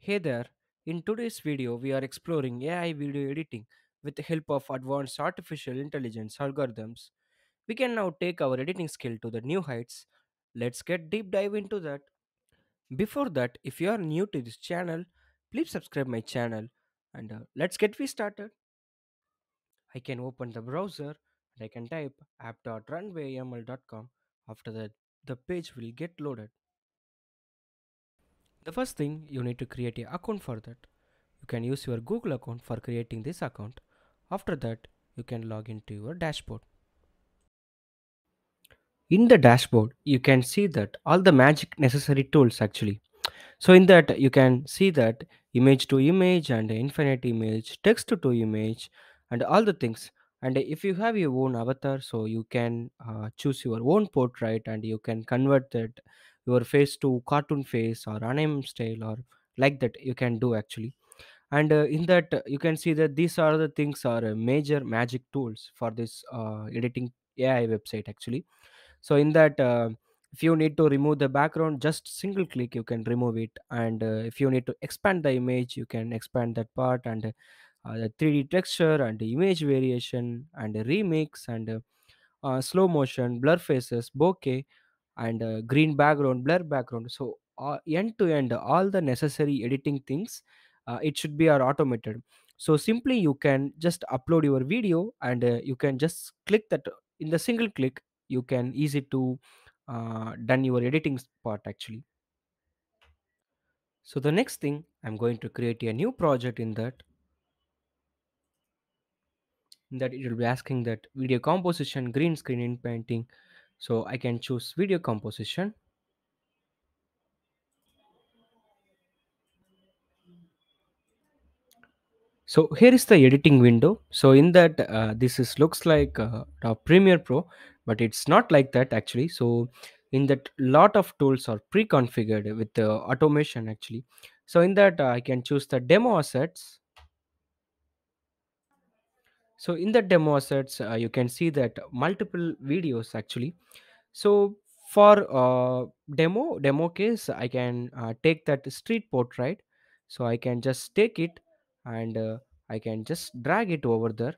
Hey there, in today's video we are exploring AI video editing with the help of advanced artificial intelligence algorithms. We can now take our editing skill to the new heights. Let's get deep dive into that. Before that, if you are new to this channel, please subscribe my channel and let's get we started. I can open the browser and I can type app.runwayml.com. After that, the page will get loaded. The first thing you need to create a account for that. You can use your Google account for creating this account. After that, you can log into your dashboard. In the dashboard, you can see that all the magic necessary tools actually. So in that you can see that image to image and infinite image, text to image and all the things. And if you have your own avatar, so you can choose your own portrait and you can convert that your face to cartoon face or anime style or like that you can do actually. And in that you can see that these are the things are major magic tools for this editing AI website actually. So in that if you need to remove the background, just single click you can remove it. And if you need to expand the image, you can expand that part. And the 3D texture and the image variation and the remix and slow motion, blur faces, bokeh, and green background, blur background. So end to end, all the necessary editing things, it should be are automated. So simply you can just upload your video and you can just click that. In the single click you can easy to done your editing part actually. So the next thing, I'm going to create a new project in that. It will be asking that video composition, green screen in painting. So I can choose video composition. So here is the editing window. So in that this is looks like Premiere Pro, but it's not like that actually. So in that lot of tools are pre-configured with the automation actually. So in that I can choose the demo assets. So in the demo assets you can see that multiple videos actually. So for demo case I can take that street portrait. So I can just take it and I can just drag it over there.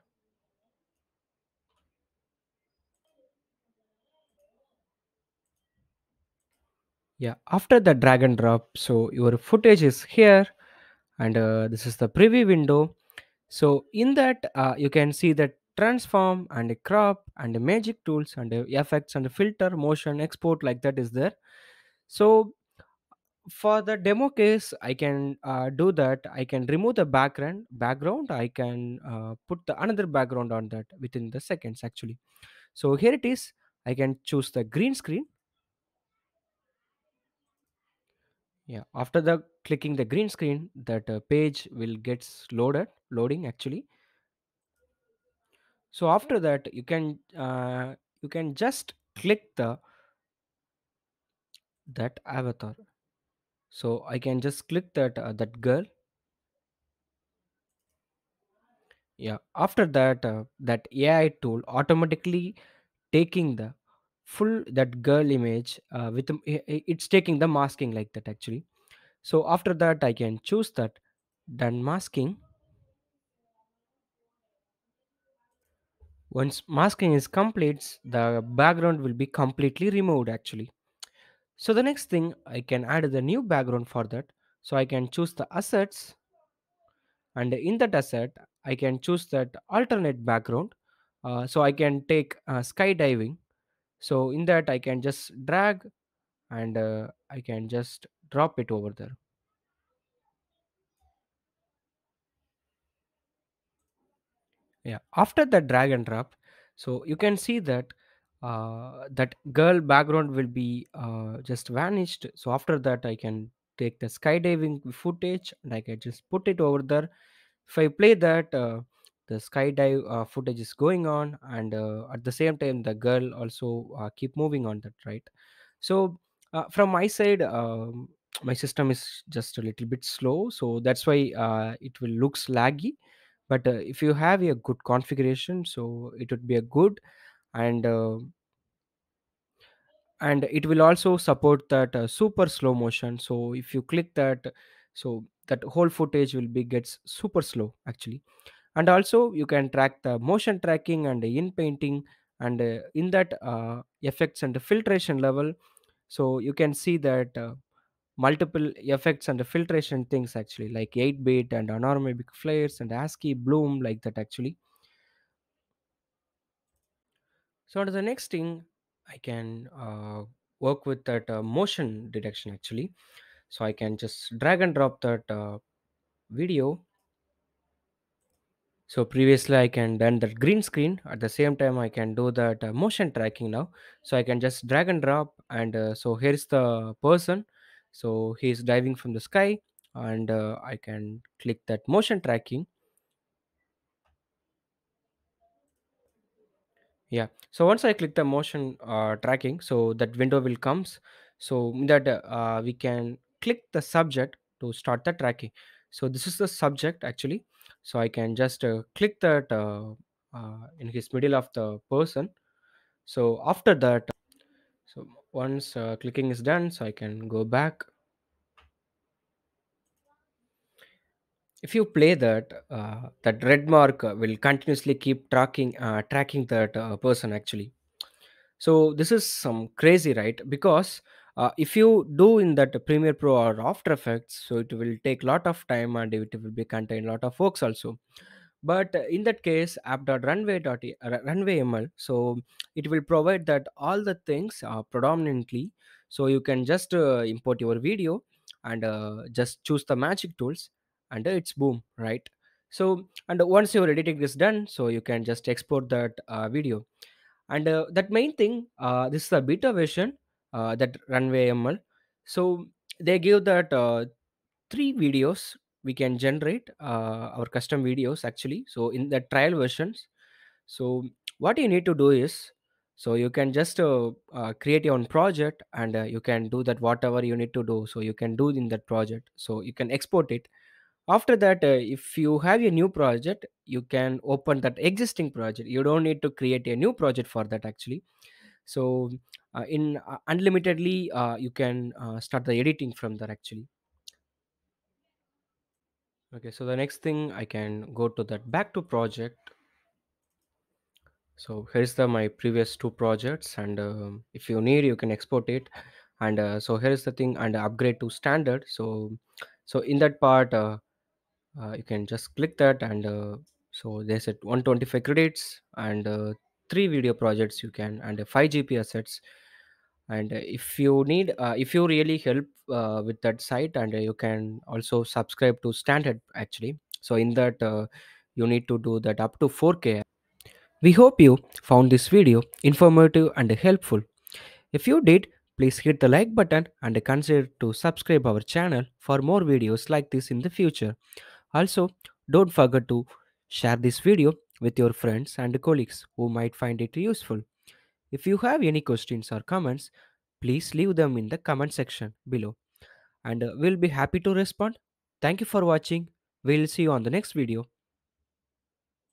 Yeah, after the drag and drop, so your footage is here. And this is the preview window. So in that you can see that transform and crop and magic tools and effects and filter motion export like that is there. So for the demo case I can do that. I can remove the background. I can put the another background on that within the seconds actually. So here it is. I can choose the green screen. Yeah, after the clicking the green screen, that page will gets loading actually. So after that you can just click the that avatar. So I can just click that that girl. Yeah, after that that AI tool automatically taking the full that girl image with it's taking the masking like that actually. So after that I can choose that done masking. Once masking is complete, the background will be completely removed actually. So the next thing, I can add the new background for that. So I can choose the assets, and in that asset I can choose that alternate background. So I can take skydiving. So in that I can just drag and I can just drop it over there. Yeah, after the drag and drop, so you can see that that girl background will be just vanished. So after that I can take the skydiving footage and I can just put it over there. If I play that the skydive footage is going on, and at the same time the girl also keep moving on that, right? So from my side my system is just a little bit slow, so that's why it will looks laggy. But if you have a good configuration, so it would be a good. And and it will also support that super slow motion. So if you click that, so that whole footage will be gets super slow actually. And also you can track the motion tracking and the in painting, and in that effects and the filtration level. So you can see that multiple effects and the filtration things actually, like 8-bit and anamorphic flares and ASCII bloom, like that actually. So to the next thing, I can work with that motion detection actually. So I can just drag and drop that video. So previously I can done that green screen, at the same time I can do that motion tracking now. So I can just drag and drop, and so here's the person. So he's diving from the sky, and I can click that motion tracking. Yeah. So once I click the motion tracking, so that window will comes. So in that we can click the subject to start the tracking. So this is the subject actually. So I can just click that in his middle of the person. So after that, so once clicking is done, so I can go back. If you play that, that red mark will continuously keep tracking that person actually. So this is some crazy, right? Because if you do in that Premiere Pro or After Effects, so it will take lot of time and it will be contain lot of works also. But in that case, app.runway.runwayml, so it will provide that all the things predominantly. So you can just import your video, and just choose the magic tools, and it's boom, right? So and once your editing is done, so you can just export that video. And that main thing, this is the beta version, that RunwayML. So they give that three videos we can generate, our custom videos actually. So in the trial versions, so what you need to do is, so you can just create your own project, and you can do that whatever you need to do, so you can do in that project, so you can export it. After that, if you have a new project, you can open that existing project. You don't need to create a new project for that actually. So in unlimitedly, you can start the editing from there actually. Okay, so the next thing, I can go to that back to project. So here's the my previous two projects, and if you need, you can export it. And so here's the thing, and upgrade to standard. So in that part, you can just click that, and so there's a 125 credits, and three video projects you can, and 5 GB assets. And if you really help with that site, and you can also subscribe to standard actually. So in that, you need to do that up to 4K. We hope you found this video informative and helpful. If you did, please hit the like button and consider to subscribe our channel for more videos like this in the future. Also, don't forget to share this video with your friends and colleagues who might find it useful. If you have any questions or comments, please leave them in the comment section below, and we'll be happy to respond. Thank you for watching. We'll see you on the next video.